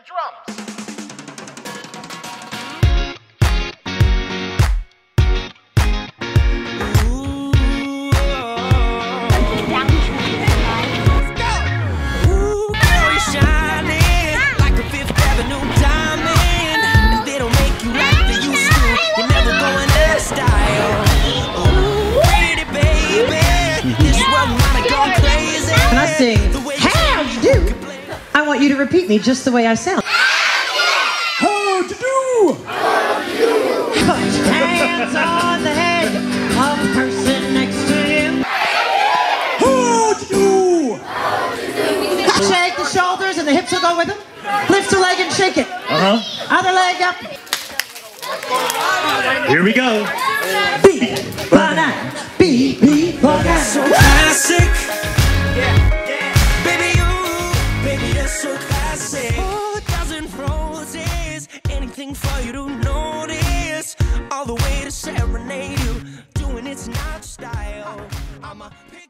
drums. When I sing, how'd you do? I want you to repeat me just the way I sound. How'd you do? Put your hands on the head of the person next to you. How'd you do? Shake the shoulders and the hips will go with them. Lift the leg and shake it. Other leg up. Here we go. Beat, banana, beat, banana. So classic. Baby, you're so classic. Oh, a dozen roses, anything for you to notice. All the way to serenade you, doing it's not style. I'm a